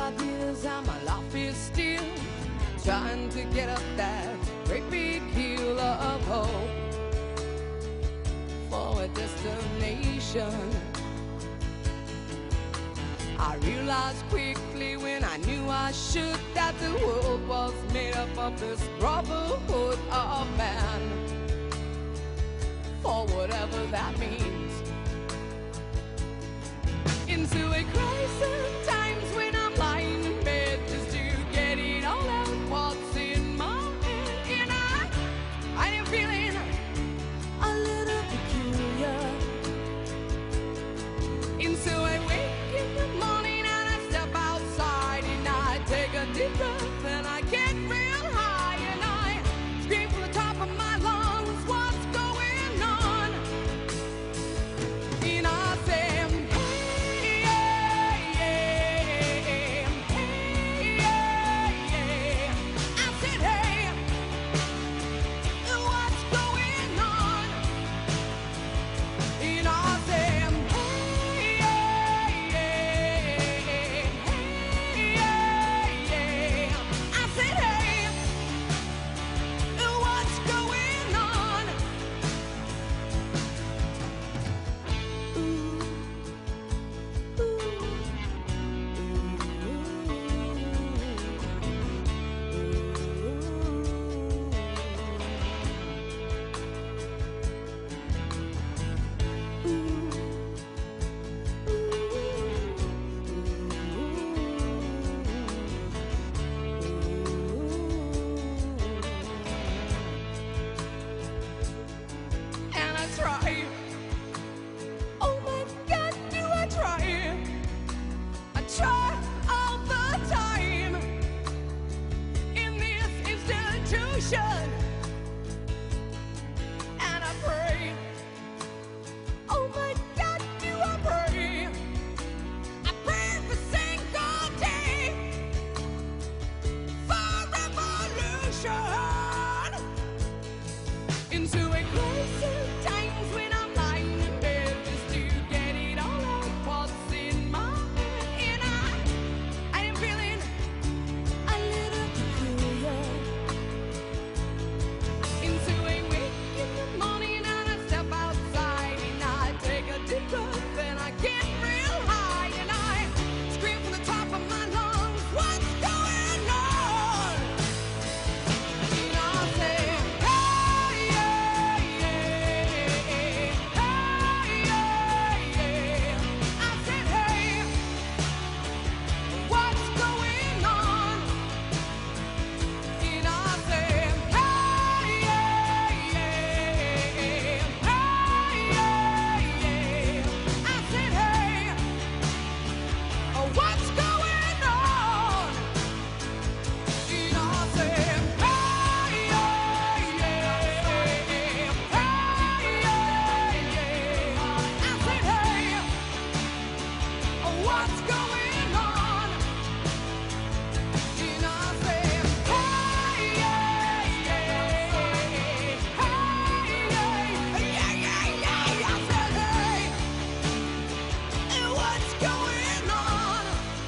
25 years and my life is still trying to get up that great big hill of hope for a destination. I realized quickly when I knew I should that the world was made up of this brotherhood of man, for whatever that means. Into a crisis times when I'm lying in bed just to get it all out what's in my head. And I am feeling a little peculiar. Into a wake in the morning and I step outside and I take a deep breath and I get real high and I scream from the top of my lungs, what's going on? And I say, and I pray, oh my God, do I pray? I pray every single day for revolution. Into a crisis times when I'm lying in bed just to get it all out what's in my head. And I am feeling a little peculiar. Into a wake in the morning and I step outside and I take a deep breath and I get real high and I scream from the top of my lungs, what's going on? And I say, hey, yeah, yeah, hey, yeah, yeah. I said, hey, what's going on? And I say, what's going on? And I said, hey, yeah, yeah, hey, yeah, yeah. I said, hey, what's going on? And I said, hey, yeah, yeah, hey, yeah, yeah, yeah. I said, hey, what's going on?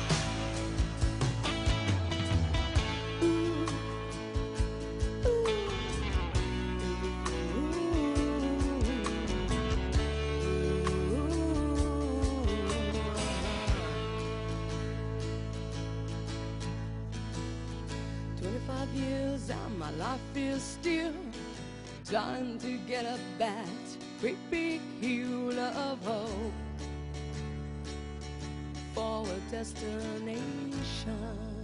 "25 years and my life is still trying to get up that great big hill of hope for a destination."